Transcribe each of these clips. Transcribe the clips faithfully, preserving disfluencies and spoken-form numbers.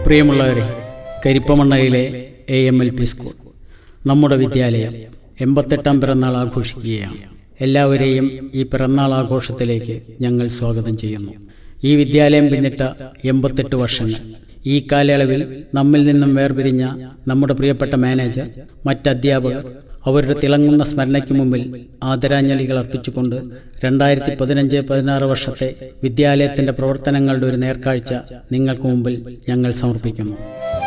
പ്രിയമുള്ളവരെ, കരിപ്പമണ്ണയിലെ A M L P school നമ്മുടെ വിദ്യാലയം എൺപത്തെട്ടാം പിറന്നാൾ ആഘോഷിക്കുകയാണ്. എല്ലാവരെയും ഈ പിറന്നാൾ ആഘോഷത്തിലേക്ക് ഞങ്ങൾ സ്വാഗതം ചെയ്യുന്നു. ഈ വിദ്യാലയം പിന്നിട്ട എൺപത്തെട്ട് വർഷങ്ങൾ. ഈ കാലയളവിൽ നമ്മിൽ നിന്നും വേർപിരിഞ്ഞ നമ്മുടെ പ്രിയപ്പെട്ട മാനേജർ, മറ്റധ്യാപകർ അവരുടെ തിളങ്ങുന്ന സ്മരണയ്ക്ക് മുമ്പിൽ ആദരാഞ്ജലികൾ അർപ്പിച്ചുകൊണ്ട് രണ്ടായിരത്തി പതിനഞ്ച് പതിനാറ് വർഷത്തെ വിദ്യാലയത്തിൻ്റെ പ്രവർത്തനങ്ങളുടെ ഒരു നേർക്കാഴ്ച നിങ്ങൾക്ക് മുമ്പിൽ ഞങ്ങൾ സമർപ്പിക്കുന്നു.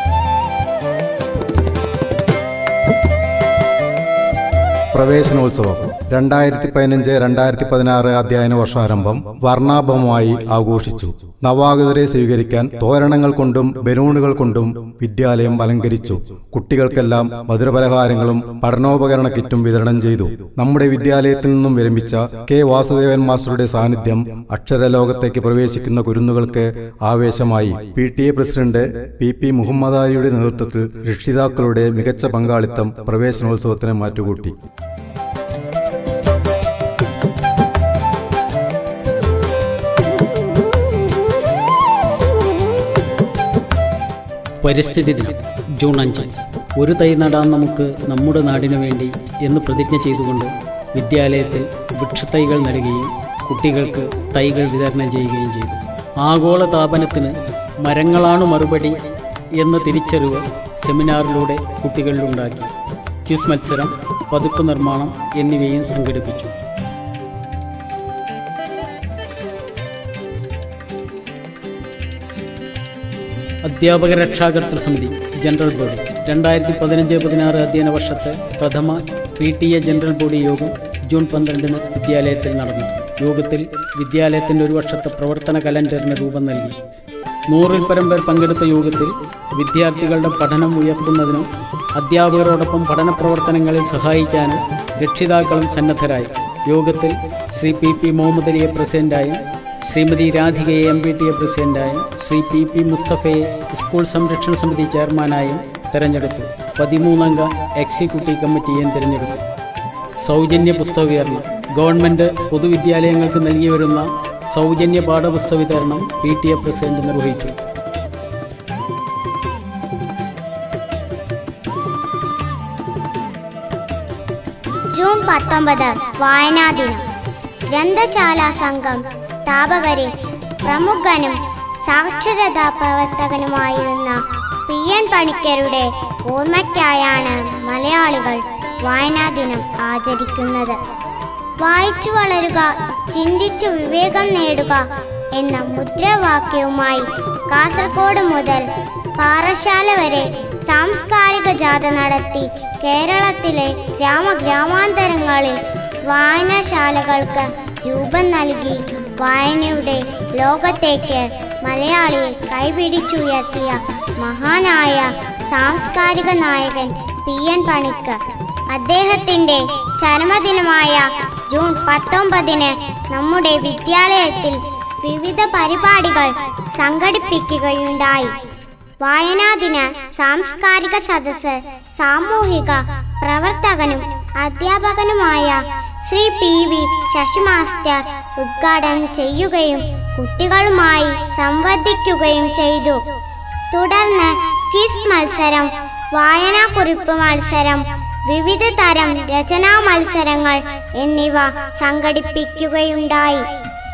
പ്രവേശനോത്സവം രണ്ടായിരത്തി പതിനഞ്ച് രണ്ടായിരത്തി പതിനാറ് അധ്യയന വർഷാരംഭം വർണ്ണാഭമായി ആഘോഷിച്ചു. നവാഗതരെ സ്വീകരിക്കാൻ തോരണങ്ങൾ കൊണ്ടും ബലൂണുകൾ കൊണ്ടും വിദ്യാലയം അലങ്കരിച്ചു. കുട്ടികൾക്കെല്ലാം മധുരപലഹാരങ്ങളും പഠനോപകരണ കിറ്റും വിതരണം ചെയ്തു. നമ്മുടെ വിദ്യാലയത്തിൽ നിന്നും വിരമിച്ച കെ വാസുദേവൻ മാസ്റ്ററുടെ സാന്നിധ്യം അക്ഷരലോകത്തേക്ക് പ്രവേശിക്കുന്ന കുരുന്നുകൾക്ക് ആവേശമായി. P T A president P P Muhammad അലിയുടെ നേതൃത്വത്തിൽ രക്ഷിതാക്കളുടെ മികച്ച പങ്കാളിത്തം പ്രവേശനോത്സവത്തിന് മാറ്റുകൂട്ടി. പരിസ്ഥിതി ദിനം ജൂൺ അഞ്ച്. ഒരു തൈ നടാൻ നമുക്ക് നമ്മുടെ നാടിനു വേണ്ടി എന്ന് പ്രതിജ്ഞ ചെയ്തുകൊണ്ട് വിദ്യാലയത്തിൽ വൃക്ഷത്തൈകൾ നൽകുകയും കുട്ടികൾക്ക് തൈകൾ വിതരണം ചെയ്യുകയും ചെയ്തു. ആഗോള താപനത്തിന് മരങ്ങളാണ് മറുപടി എന്ന തിരിച്ചറിവ് സെമിനാറിലൂടെ കുട്ടികളിലുണ്ടാക്കി. ക്വിസ് മത്സരം, പതിപ്പ് നിർമ്മാണം എന്നിവയും സംഘടിപ്പിച്ചു. അധ്യാപക രക്ഷാകർതൃ സമിതി ജനറൽ ബോഡി രണ്ടായിരത്തി പതിനഞ്ച് പതിനാറ് അധ്യയന വർഷത്തെ പ്രഥമ P T A general body യോഗം ജൂൺ പന്ത്രണ്ടിന് വിദ്യാലയത്തിൽ നടന്നു. യോഗത്തിൽ വിദ്യാലയത്തിൻ്റെ ഒരു വർഷത്തെ പ്രവർത്തന കലണ്ടറിന് രൂപം നൽകി. നൂറിൽ പരം പേർ പങ്കെടുത്ത യോഗത്തിൽ വിദ്യാർത്ഥികളുടെ പഠനം ഉയർത്തുന്നതിനും അധ്യാപകരോടൊപ്പം പഠന പ്രവർത്തനങ്ങളിൽ സഹായിക്കാനും രക്ഷിതാക്കളും സന്നദ്ധരായി. യോഗത്തിൽ ശ്രീ പി പി മുഹമ്മദ് അലിയെ പ്രസിഡന്റായും ശ്രീമതി രാധികയെ എം പി ടി എ പ്രസിഡന്റായും ശ്രീ പി പി മുസ്തഫയെ സ്കൂൾ സംരക്ഷണ സമിതി ചെയർമാനായും തിരഞ്ഞെടുത്തു. പതിമൂന്നംഗ എക്സിക്യൂട്ടീവ് കമ്മിറ്റിയെയും തിരഞ്ഞെടുത്തു. സൗജന്യ പുസ്തക വിതരണം. ഗവൺമെൻറ് പൊതുവിദ്യാലയങ്ങൾക്ക് നൽകി വരുന്ന സൗജന്യ പാഠപുസ്തക വിതരണം പി ടി എ പ്രസിഡന്റ് നിർവഹിച്ചു. ജൂൺ പത്തൊമ്പത് വായനാ ദിനം. ഗ്രന്ഥശാല സംഘം സ്ഥാപകരിൽ പ്രമുഖനും സാക്ഷരതാ പ്രവർത്തകനുമായിരുന്ന പി എൻ പണിക്കരുടെ ഓർമ്മയ്ക്കായാണ് മലയാളികൾ വായനാ ദിനം ആചരിക്കുന്നത്. വായിച്ചു വളരുക, ചിന്തിച്ചു വിവേകം നേടുക എന്ന മുദ്രാവാക്യവുമായി കാസർഗോഡ് മുതൽ പാറശാല വരെ സാംസ്കാരിക ജാഥ നടത്തി കേരളത്തിലെ ഗ്രാമഗ്രാമാന്തരങ്ങളിൽ വായനശാലകൾക്ക് രൂപം നൽകി വായനയുടെ ലോകത്തേക്ക് മലയാളിയെ കൈപിടിച്ചുയർത്തിയ മഹാനായ സാംസ്കാരിക നായകൻ പി എൻ പണിക്കർ. അദ്ദേഹത്തിൻ്റെ ചരമദിനമായ ജൂൺ പത്തൊമ്പതിന് നമ്മുടെ വിദ്യാലയത്തിൽ വിവിധ പരിപാടികൾ സംഘടിപ്പിക്കുകയുണ്ടായി. വായനാദിന സാംസ്കാരിക സദസ്സ് സാമൂഹിക പ്രവർത്തകനും അധ്യാപകനുമായ Shri P V Sasi master ഉദ്ഘാടനം ചെയ്യുകയും കുട്ടികളുമായി സംവദിക്കുകയും ചെയ്തു. തുടർന്ന് ക്വിസ് മത്സരം, വായനാക്കുറിപ്പ് മത്സരം, വിവിധ തരം രചനാ മത്സരങ്ങൾ എന്നിവ സംഘടിപ്പിക്കുകയുണ്ടായി.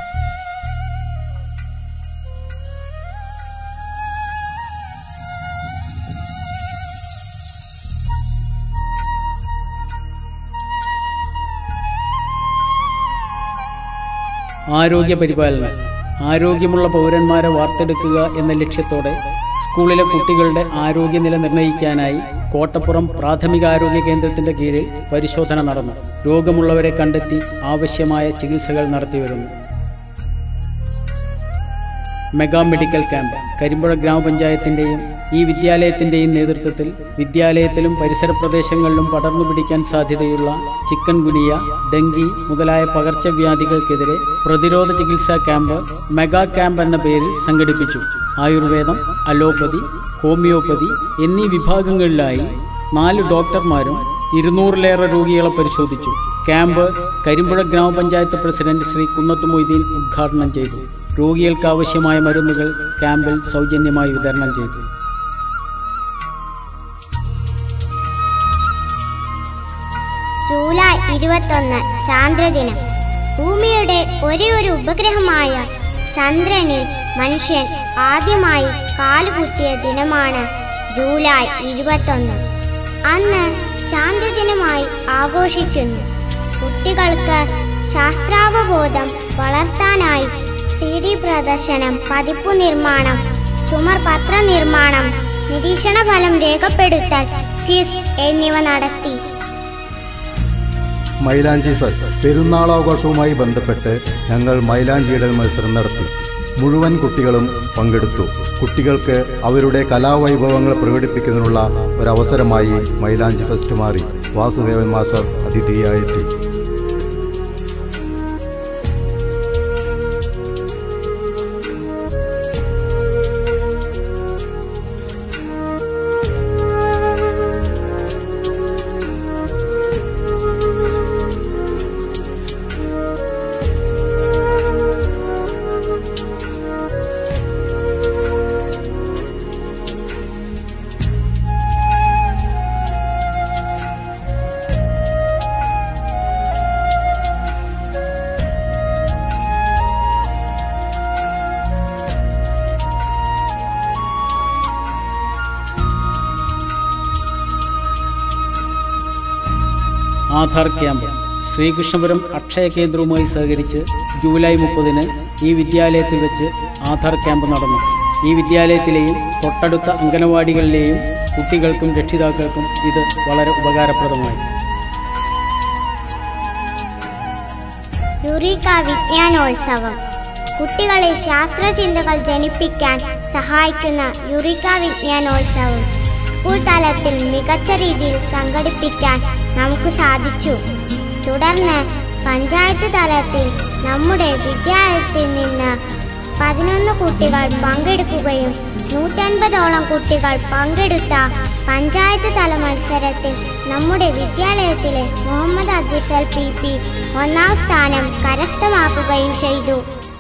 ആരോഗ്യ പരിപാലനം. ആരോഗ്യമുള്ള പൗരന്മാരെ വാർത്തെടുക്കുക എന്ന ലക്ഷ്യത്തോടെ സ്കൂളിലെ കുട്ടികളുടെ ആരോഗ്യനില നിർണ്ണയിക്കാനായി കോട്ടപ്പുറം പ്രാഥമികാരോഗ്യ കേന്ദ്രത്തിൻ്റെ കീഴിൽ പരിശോധന നടന്നു. രോഗമുള്ളവരെ കണ്ടെത്തി ആവശ്യമായ ചികിത്സകൾ നടത്തിവരുന്നു. Mega medical camp. കരിമ്പുഴ ഗ്രാമപഞ്ചായത്തിൻ്റെയും ഈ വിദ്യാലയത്തിൻ്റെയും നേതൃത്വത്തിൽ വിദ്യാലയത്തിലും പരിസര പ്രദേശങ്ങളിലും പടർന്നു പിടിക്കാൻ സാധ്യതയുള്ള ചിക്കൻ ഗുനിയ, ഡെങ്കി മുതലായ പകർച്ചവ്യാധികൾക്കെതിരെ പ്രതിരോധ ചികിത്സാ ക്യാമ്പ് മെഗാ ക്യാമ്പ് എന്ന പേരിൽ സംഘടിപ്പിച്ചു. ആയുർവേദം, അലോപ്പതി, ഹോമിയോപ്പതി എന്നീ വിഭാഗങ്ങളിലായി നാല് ഡോക്ടർമാരും ഇരുന്നൂറിലേറെ രോഗികളെ പരിശോധിച്ചു. ക്യാമ്പ് കരിമ്പുഴ ഗ്രാമപഞ്ചായത്ത് പ്രസിഡന്റ് ശ്രീ കുന്നത്ത് മൊയ്തീൻ ഉദ്ഘാടനം ചെയ്തു. രോഗികൾക്ക് ആവശ്യമായ മരുന്നുകൾ ക്യാമ്പിൽ സൗജന്യമായി വിതരണം ചെയ്തു. ഇരുപത്തൊന്ന് ചാന്ദ്രദിനം. ഭൂമിയുടെ ഒരേ ഒരു ഉപഗ്രഹമായ ചന്ദ്രനിൽ മനുഷ്യൻ ആദ്യമായി കാലുകുത്തിയ ദിനമാണ് ജൂലൈ ഇരുപത്തൊന്ന്. അന്ന് ചാന്ദ്രദിനമായി ആഘോഷിക്കുന്നു. കുട്ടികൾക്ക് ശാസ്ത്രാവബോധം വളർത്താനായി സി ഡി പ്രദർശനം, പതിപ്പു നിർമ്മാണം, ചുമർ പത്ര നിർമ്മാണം, നിരീക്ഷണ ഫലം രേഖപ്പെടുത്തൽ, ക്വിസ് എന്നിവ നടത്തി. മൈലാഞ്ചി ഫെസ്റ്റ് പെരുന്നാളാഘോഷവുമായി ബന്ധപ്പെട്ട് ഞങ്ങൾ മൈലാഞ്ചിയിടൽ മത്സരം നടത്തി. മുഴുവൻ കുട്ടികളും പങ്കെടുത്തു. കുട്ടികൾക്ക് അവരുടെ കലാവൈഭവങ്ങൾ പ്രകടിപ്പിക്കുന്നതിനുള്ള ഒരവസരമായി മൈലാഞ്ചി ഫെസ്റ്റ് മാറി. വാസുദേവൻ മാസ്റ്റർ അതിഥിയായെത്തി. ആധാർ ക്യാമ്പ് ശ്രീകൃഷ്ണപുരം അക്ഷയ കേന്ദ്രവുമായി സഹകരിച്ച് ജൂലൈ മുപ്പതിന് ഈ വിദ്യാലയത്തിൽ വെച്ച് ആധാർ ക്യാമ്പ് നടന്നു. ഈ വിദ്യാലയത്തിലെയും തൊട്ടടുത്ത അംഗനവാടികളിലെയും കുട്ടികൾക്കും രക്ഷിതാക്കൾക്കും ഇത് വളരെ ഉപകാരപ്രദമായി. യുറീക്ക വിജ്ഞാനോത്സവം കുട്ടികളിൽ ശാസ്ത്രചിന്തകൾ ജനിപ്പിക്കാൻ സഹായിക്കുന്ന യുറീക്ക വിജ്ഞാനോത്സവം സ്കൂൾ തലത്തിൽ മികച്ച രീതിയിൽ സംഘടിപ്പിക്കാൻ നമുക്ക് സാധിച്ചു. തുടർന്ന് പഞ്ചായത്ത് തലത്തിൽ നമ്മുടെ വിദ്യാലയത്തിൽ നിന്ന് പതിനൊന്ന് കുട്ടികൾ പങ്കെടുക്കുകയും നൂറ്റൻപതോളം കുട്ടികൾ പങ്കെടുത്ത പഞ്ചായത്ത് തല മത്സരത്തിൽ നമ്മുടെ വിദ്യാലയത്തിലെ മുഹമ്മദ് അജിസൽ പി പി ഒന്നാം സ്ഥാനം കരസ്ഥമാക്കുകയും ചെയ്തു.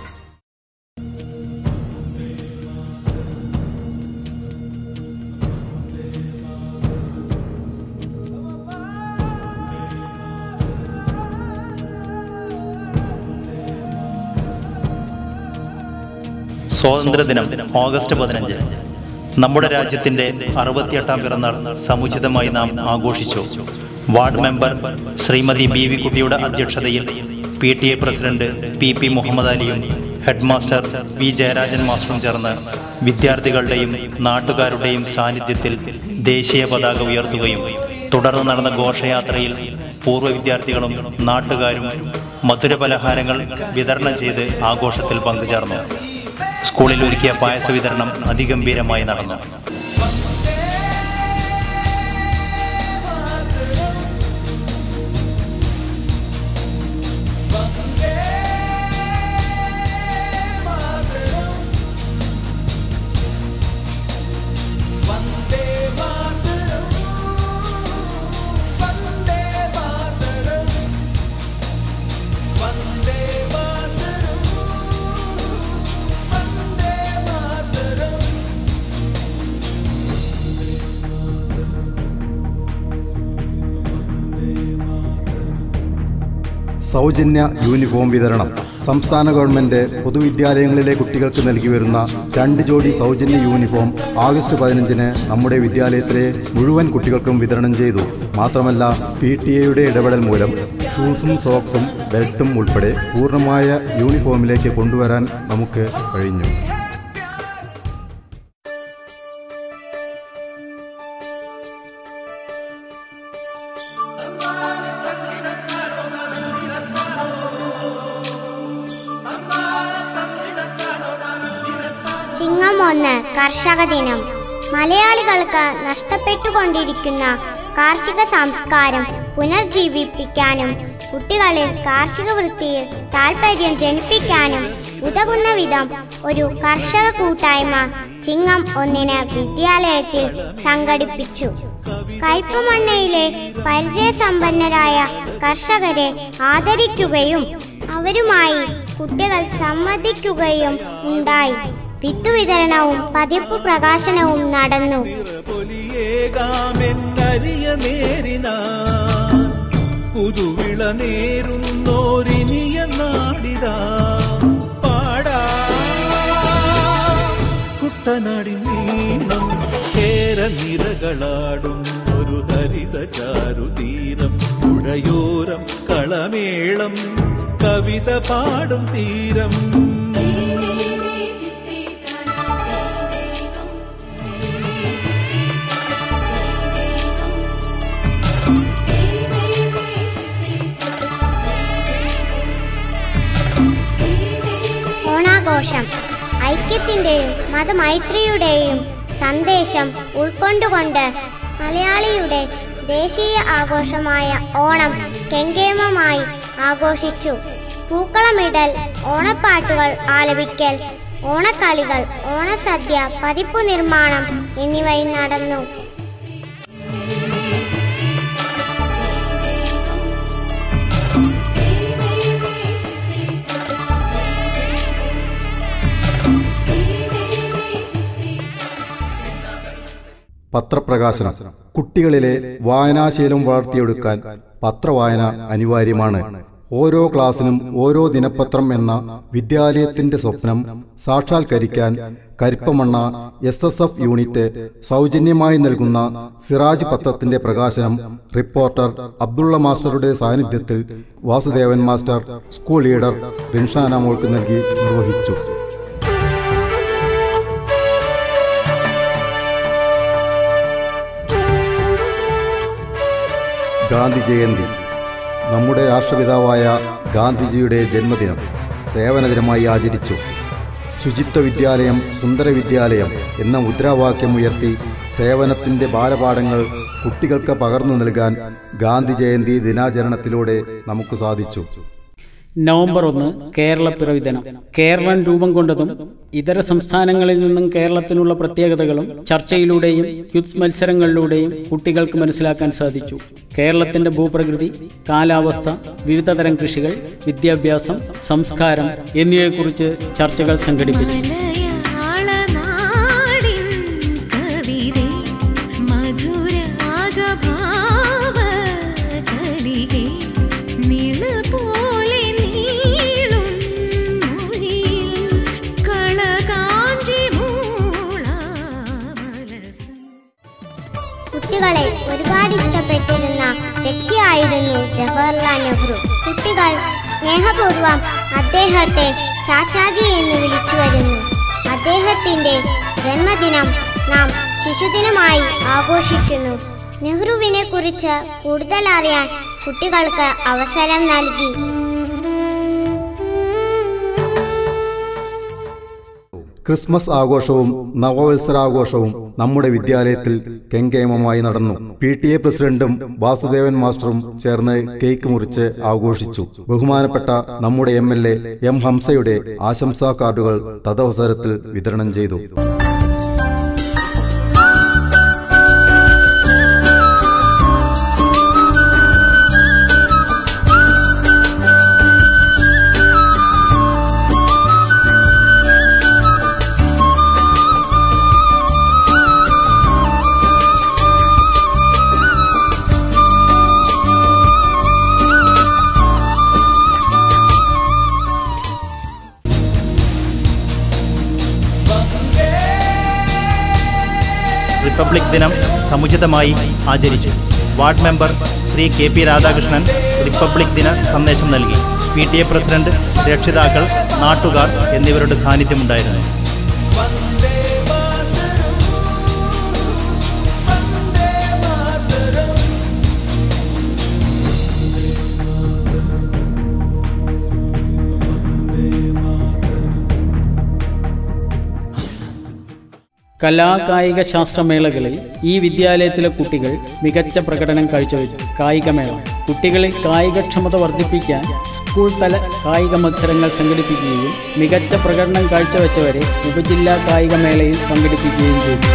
സ്വാതന്ത്ര്യദിനം ഓഗസ്റ്റ് പതിനഞ്ച്. നമ്മുടെ രാജ്യത്തിൻ്റെ അറുപത്തിയെട്ടാം പിറന്നാൾ സമുചിതമായി നാം ആഘോഷിച്ചു. Ward member Shrimati B V കുട്ടിയുടെ അധ്യക്ഷതയിൽ P T A president P P Muhammad അലിയും ഹെഡ് മാസ്റ്റർ വി ജയരാജൻ മാസ്റ്ററും ചേർന്ന് വിദ്യാർത്ഥികളുടെയും നാട്ടുകാരുടെയും സാന്നിധ്യത്തിൽ ദേശീയ പതാക ഉയർത്തുകയും തുടർന്ന് നടന്ന ഘോഷയാത്രയിൽ പൂർവ്വ വിദ്യാർത്ഥികളും നാട്ടുകാരും മധുര പലഹാരങ്ങൾ വിതരണം ചെയ്ത് ആഘോഷത്തിൽ പങ്കുചേർന്നു. സ്കൂളിൽ ഒരുക്കിയ പായസ വിതരണം അതിഗംഭീരമായി നടന്നു. സൗജന്യ യൂണിഫോം വിതരണം. സംസ്ഥാന ഗവൺമെന്റ് പൊതുവിദ്യാലയങ്ങളിലെ കുട്ടികൾക്ക് നൽകി വരുന്ന രണ്ട് ജോഡി സൗജന്യ യൂണിഫോം ആഗസ്റ്റ് പതിനഞ്ചിന് നമ്മുടെ വിദ്യാലയത്തിലെ മുഴുവൻ കുട്ടികൾക്കും വിതരണം ചെയ്തു. മാത്രമല്ല, പി ടി എയുടെ ഇടപെടൽ മൂലം ഷൂസും സോക്സും ബെൽറ്റും ഉൾപ്പെടെ പൂർണ്ണമായ യൂണിഫോമിലേക്ക് കൊണ്ടുവരാൻ നമുക്ക് കഴിഞ്ഞു. ചിങ്ങം ഒന്ന് കർഷക ദിനം. മലയാളികൾക്ക് നഷ്ടപ്പെട്ടുകൊണ്ടിരിക്കുന്ന കാർഷിക സംസ്കാരം പുനർജീവിപ്പിക്കാനും കുട്ടികളിൽ കാർഷിക വൃത്തിയിൽ താൽപര്യം ജനിപ്പിക്കാനും ഉതകുന്ന വിധം ഒരു കർഷക കൂട്ടായ്മ ചിങ്ങം ഒന്നിന് വിദ്യാലയത്തിൽ സംഘടിപ്പിച്ചു. കയ്പമണ്ണയിലെ പരിചയസമ്പന്നരായ കർഷകരെ ആദരിക്കുകയും അവരുമായി കുട്ടികൾ സംവദിക്കുകയും ഉണ്ടായി. വിത്തു വിതരണവും പതിപ്പ് പ്രകാശനവും നടന്നു. പുതുവിള നേരുന്നോരിനിയ നാടിതാ പാടാ കുട്ടനാടിൻ നീളം കേരനിരകളാടും ഒരു ഹരിത ചാരുതീരം പുഴയോരം കളമേളം കവിത പാടും തീരം ഓണാഘോഷം ഐക്യത്തിൻ്റെയും മതമൈത്രിയുടെയും സന്ദേശം ഉൾക്കൊണ്ടുകൊണ്ട് മലയാളിയുടെ ദേശീയ ആഘോഷമായ ഓണം കെങ്കേമമായി ആഘോഷിച്ചു. പൂക്കളമിടൽ, ഓണപ്പാട്ടുകൾ ആലപിക്കൽ, ഓണക്കളികൾ, ഓണസദ്യ, പതിപ്പു നിർമ്മാണം എന്നിവയും നടന്നു. പത്രപ്രകാശനം. കുട്ടികളിലെ വായനാശീലം വളർത്തിയെടുക്കാൻ പത്രവായന അനിവാര്യമാണ്. ഓരോ ക്ലാസ്സിനും ഓരോ ദിനപത്രം എന്ന വിദ്യാലയത്തിന്റെ സ്വപ്നം സാക്ഷാത്കരിക്കാൻ Karippamanna S S F unit സൗജന്യമായി നൽകുന്ന സിറാജ് പത്രത്തിന്റെ പ്രകാശനം റിപ്പോർട്ടർ അബ്ദുള്ള മാസ്റ്ററുടെ സാന്നിധ്യത്തിൽ Vasudevan master, school leader Rinshana മോൾക്ക് നൽകി നിർവഹിച്ചു. ഗാന്ധി ജയന്തി. നമ്മുടെ രാഷ്ട്രപിതാവായ ഗാന്ധിജിയുടെ ജന്മദിനം സേവനദിനമായി ആചരിച്ചു. ശുചിത്വ വിദ്യാലയം സുന്ദര വിദ്യാലയം എന്ന മുദ്രാവാക്യമുയർത്തി സേവനത്തിൻ്റെ ബാലപാഠങ്ങൾ കുട്ടികൾക്ക് പകർന്നു നൽകാൻ ഗാന്ധി ജയന്തി ദിനാചരണത്തിലൂടെ നമുക്ക് സാധിച്ചു. നവംബർ ഒന്ന് കേരളപ്പിറവി ദിനം. കേരളം രൂപം കൊണ്ടതും ഇതര സംസ്ഥാനങ്ങളിൽ നിന്നും കേരളത്തിനുള്ള പ്രത്യേകതകളും ചർച്ചയിലൂടെയും ക്വിസ് മത്സരങ്ങളിലൂടെയും കുട്ടികൾക്ക് മനസ്സിലാക്കാൻ സാധിച്ചു. കേരളത്തിന്റെ ഭൂപ്രകൃതി, കാലാവസ്ഥ, വിവിധതരം കൃഷികൾ, വിദ്യാഭ്യാസം, സംസ്കാരം എന്നിവയെക്കുറിച്ച് ചർച്ചകൾ സംഘടിപ്പിച്ചു. കുട്ടികളെ ഒരുപാട് ഇഷ്ടപ്പെട്ടിരുന്ന വ്യക്തിയായിരുന്നു ജവഹർലാൽ നെഹ്റു. കുട്ടികൾ സ്നേഹപൂർവ്വം അദ്ദേഹത്തെ ചാച്ചാജി എന്ന് വിളിച്ചു വരുന്നു. അദ്ദേഹത്തിൻ്റെ ജന്മദിനം നാം ശിശുദിനമായി ആഘോഷിക്കുന്നു. നെഹ്റുവിനെ കുറിച്ച് കൂടുതൽ അറിയാൻ കുട്ടികൾക്ക് അവസരം നൽകി. ക്രിസ്മസ് ആഘോഷവും നവവത്സരാഘോഷവും നമ്മുടെ വിദ്യാലയത്തിൽ കെങ്കേമമായി നടന്നു. പി ടി എ പ്രസിഡന്റും വാസുദേവൻ മാസ്റ്ററും ചേർന്ന് കേക്ക് മുറിച്ച് ആഘോഷിച്ചു. ബഹുമാനപ്പെട്ട നമ്മുടെ എം എൽ എ എം ഹംസയുടെ ആശംസാ കാർഡുകൾ തദവസരത്തിൽ വിതരണം ചെയ്തു. റിപ്പബ്ലിക് ദിനം സമുചിതമായി ആചരിച്ചു. Ward member Shri K P Radhakrishnan republic ദിന സന്ദേശം നൽകി. പി ടി എ പ്രസിഡന്റ്, രക്ഷിതാക്കൾ, നാട്ടുകാർ എന്നിവരുടെ സാന്നിധ്യമുണ്ടായിരുന്നു. കലാകായിക ശാസ്ത്രമേളകളിൽ ഈ വിദ്യാലയത്തിലെ കുട്ടികൾ മികച്ച പ്രകടനം കാഴ്ചവെച്ചു. കായികമേള. കുട്ടികളിൽ കായികക്ഷമത വർദ്ധിപ്പിക്കാൻ സ്കൂൾ തല കായിക മത്സരങ്ങൾ സംഘടിപ്പിക്കുകയും മികച്ച പ്രകടനം കാഴ്ചവെച്ചവരെ ഉപജില്ലാ കായികമേളയിൽ പങ്കെടുപ്പിക്കുകയും ചെയ്തു.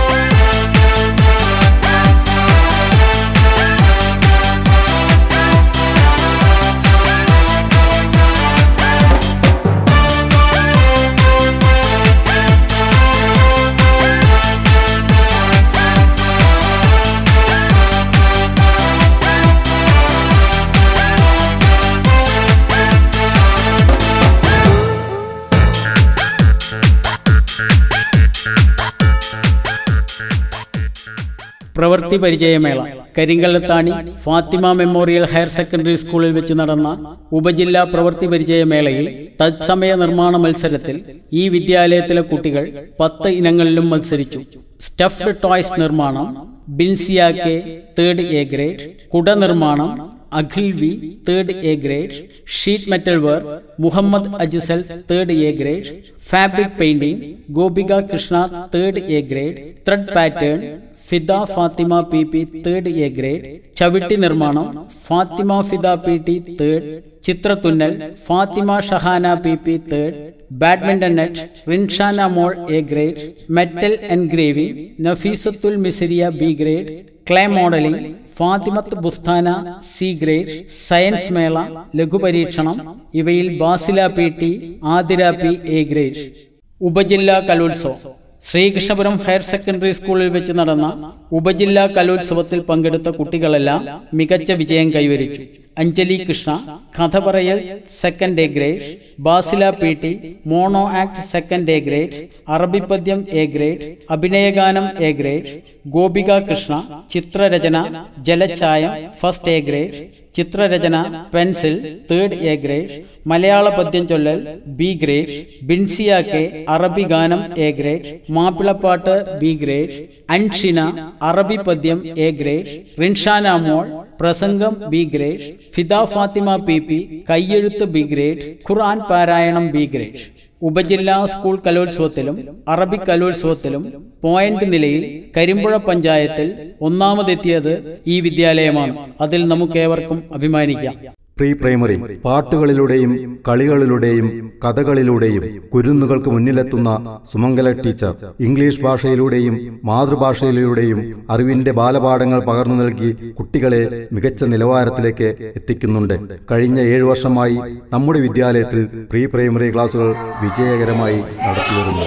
പ്രവൃത്തി പരിചയമേള Karinkallathani Fathima memorial higher secondary സ്കൂളിൽ വെച്ച് നടന്ന ഉപജില്ലാ പ്രവൃത്തി പരിചയമേളയിൽ തത്സമയ നിർമ്മാണ മത്സരത്തിൽ ഈ വിദ്യാലയത്തിലെ കുട്ടികൾ പത്ത് ഇനങ്ങളിലും മത്സരിച്ചു. സ്റ്റഫ്ഡ് ടോയ്സ് നിർമ്മാണം Binsiya K third A grade, കുട നിർമ്മാണം Akhil V third A grade, sheet metal work Muhammad Ajsal third A grade, fabric painting Gopika Krishna third A grade, thread pattern Fida Fathima P P third A grade, ചവിട്ടി നിർമ്മാണം Fathima Fida P T third, ചിത്രത്തുന്നൽ Fathima Shahana P P third, badminton net Rinshana മോൾ A grade, metal engraving Nafeesathul Misriya B grade, clay modelling Fathimath Busthana C grade, science മേള ലഘുപരീക്ഷണം ഇവയിൽ Basila P T Athira P A grade. ഉപജില്ലാ കലോത്സവം Sreekrishnapuram higher secondary സ്കൂളിൽ വെച്ച് നടന്ന ഉപജില്ലാ കലോത്സവത്തിൽ പങ്കെടുത്ത കുട്ടികളെല്ലാം മികച്ച വിജയം കൈവരിച്ചു. അഞ്ജലി കൃഷ്ണ കഥ പറയൽ second A grade, Basila P T mono act second A grade, അറബി പദ്യം എ ഗ്രേഡ്, അഭിനയഗാനം എ ഗ്രേഡ്, ഗോപിക കൃഷ്ണ ചിത്രരചന ജലഛായം ഫസ്റ്റ് എ ഗ്രേഡ്, ചിത്രരചന പെൻസിൽ തേർഡ് എ ഗ്രേഡ്, മലയാള പദ്യം ചൊല്ലൽ ബി ഗ്രേഡ്, ബിൻസിയ കെ അറബി ഗാനം എ ഗ്രേഡ്, മാപ്പിളപ്പാട്ട് ബി ഗ്രേഡ്, അൻഷിന അറബി പദ്യം എ ഗ്രേഡ്, റിൻഷാന മോൾ പ്രസംഗം B grade, Fida Fathima P P കയ്യെഴുത്ത് ബി ഗ്രേഡ്, ഖുർആൻ പാരായണം ബി ഗ്രേഡ്. ഉപജില്ലാ സ്കൂൾ കലോത്സവത്തിലും അറബിക് കലോത്സവത്തിലും പോയിന്റ് നിലയിൽ കരിമ്പുഴ പഞ്ചായത്തിൽ ഒന്നാമതെത്തിയത് ഈ വിദ്യാലയമാണ്. അതിൽ നമുക്കേവർക്കും അഭിമാനിക്കാം. പ്രീ പ്രൈമറി പാട്ടുകളിലൂടെയും കളികളിലൂടെയും കഥകളിലൂടെയും കുരുന്നുകൾക്ക് മുന്നിലെത്തുന്ന സുമംഗല ടീച്ചർ ഇംഗ്ലീഷ് ഭാഷയിലൂടെയും മാതൃഭാഷയിലൂടെയും അറിവിന്റെ ബാലപാഠങ്ങൾ പകർന്നു നൽകി കുട്ടികളെ മികച്ച നിലവാരത്തിലേക്ക് എത്തിക്കുന്നുണ്ട്. കഴിഞ്ഞ ഏഴു വർഷമായി നമ്മുടെ വിദ്യാലയത്തിൽ പ്രീ പ്രൈമറി ക്ലാസുകൾ വിജയകരമായി നടത്തിവരുന്നു.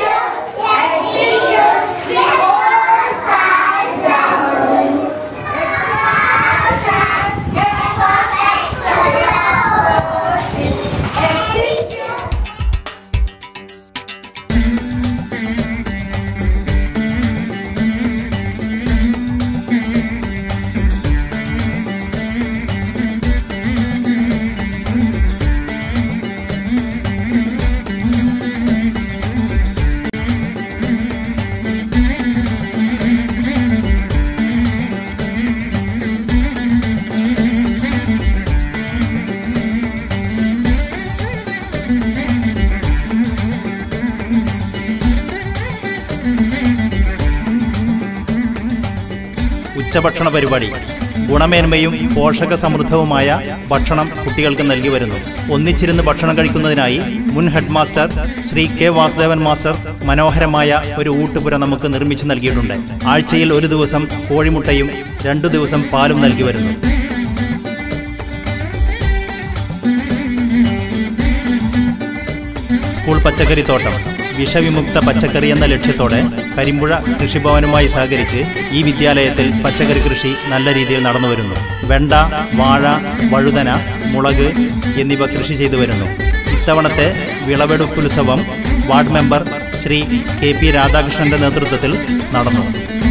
ഉച്ചഭക്ഷണ പരിപാടി ഗുണമേന്മയും പോഷക സമൃദ്ധവുമായ ഭക്ഷണം കുട്ടികൾക്ക് നൽകി വരുന്നു. ഒന്നിച്ചിരുന്ന് ഭക്ഷണം കഴിക്കുന്നതിനായി മുൻ head master Shri K Vasudevan master മനോഹരമായ ഒരു ഊട്ടുപുര നമുക്ക് നിർമ്മിച്ചു നൽകിയിട്ടുണ്ട്. ആഴ്ചയിൽ ഒരു ദിവസം കോഴിമുട്ടയും രണ്ടു ദിവസം പാലും നൽകി വരുന്നു. സ്കൂൾ പച്ചക്കറിത്തോട്ടം വിഷവിമുക്ത പച്ചക്കറി എന്ന ലക്ഷ്യത്തോടെ കരിമ്പുഴ കൃഷിഭവനുമായി സഹകരിച്ച് ഈ വിദ്യാലയത്തിൽ പച്ചക്കറി കൃഷി നല്ല രീതിയിൽ നടന്നു വരുന്നു. വെണ്ട, വാഴ, വഴുതന, മുളക് എന്നിവ കൃഷി ചെയ്തു വരുന്നു. ഇത്തവണത്തെ വിളവെടുപ്പുത്സവം ward member Shri K P രാധാകൃഷ്ണന്റെ നേതൃത്വത്തിൽ നടന്നു.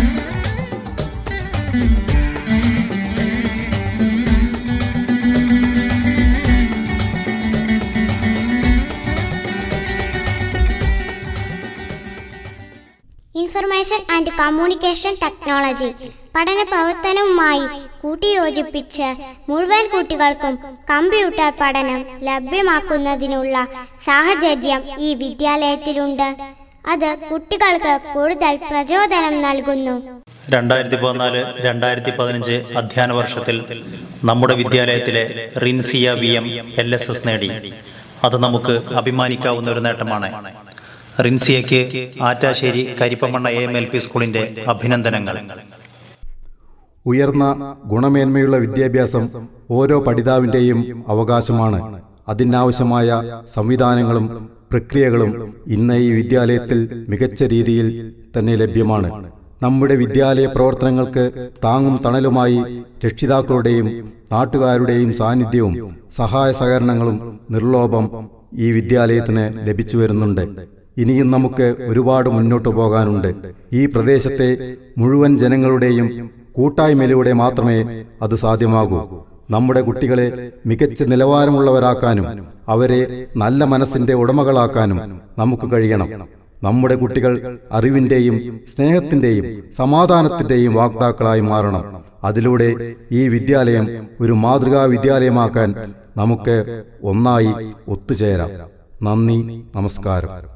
ഇൻഫർമേഷൻ ആൻഡ് കമ്മ്യൂണിക്കേഷൻ ടെക്നോളജി പഠന പ്രവർത്തനവുമായി കൂട്ടിയോജിപ്പിച്ച് മുഴുവൻ കുട്ടികൾക്കും കമ്പ്യൂട്ടർ പഠനം ലഭ്യമാക്കുന്നതിനുള്ള സാഹചര്യം ഈ വിദ്യാലയത്തിലുണ്ട്. അത് കുട്ടികൾക്ക് കൂടുതൽ പ്രചോദനം നൽകുന്നു. രണ്ടായിരത്തി പതിനാല് രണ്ടായിരത്തി പതിനഞ്ച് അധ്യയന വർഷത്തിൽ നമ്മുടെ വിദ്യാലയത്തിലെ Rinsiya V M L S S നേടി. അത് നമുക്ക് അഭിമാനിക്കാവുന്ന ഒരു നേട്ടമാണ്. റിൻസിയയ്ക്ക് Attasseri Karippamanna A M L P സ്കൂളിന്റെ അഭിനന്ദനങ്ങൾ. ഉയർന്ന ഗുണമേന്മയുള്ള വിദ്യാഭ്യാസം ഓരോ പഠിതാവിൻ്റെയും അവകാശമാണ്. അതിനാവശ്യമായ സംവിധാനങ്ങളും പ്രക്രിയകളും ഇന്ന് ഈ വിദ്യാലയത്തിൽ മികച്ച രീതിയിൽ തന്നെ ലഭ്യമാണ്. നമ്മുടെ വിദ്യാലയ പ്രവർത്തനങ്ങൾക്ക് താങ്ങും തണലുമായി രക്ഷിതാക്കളുടെയും നാട്ടുകാരുടെയും സാന്നിധ്യവും സഹായ സഹകരണങ്ങളും നിർലോഭം ഈ വിദ്യാലയത്തിന് ലഭിച്ചു വരുന്നുണ്ട്. ഇനിയും നമുക്ക് ഒരുപാട് മുന്നോട്ടു പോകാനുണ്ട്. ഈ പ്രദേശത്തെ മുഴുവൻ ജനങ്ങളുടെയും കൂട്ടായ്മയിലൂടെ മാത്രമേ അത് സാധ്യമാകൂ. നമ്മുടെ കുട്ടികളെ മികച്ച നിലവാരമുള്ളവരാക്കാനും അവരെ നല്ല മനസ്സിന്റെ ഉടമകളാക്കാനും നമുക്ക് കഴിയണം. നമ്മുടെ കുട്ടികൾ അറിവിന്റെയും സ്നേഹത്തിന്റെയും സമാധാനത്തിന്റെയും വാഗ്ദാക്കളായി മാറണം. അതിലൂടെ ഈ വിദ്യാലയം ഒരു മാതൃകാ വിദ്യാലയമാക്കാൻ നമുക്ക് ഒന്നായി ഒത്തുചേരാം. നന്ദി, നമസ്കാരം.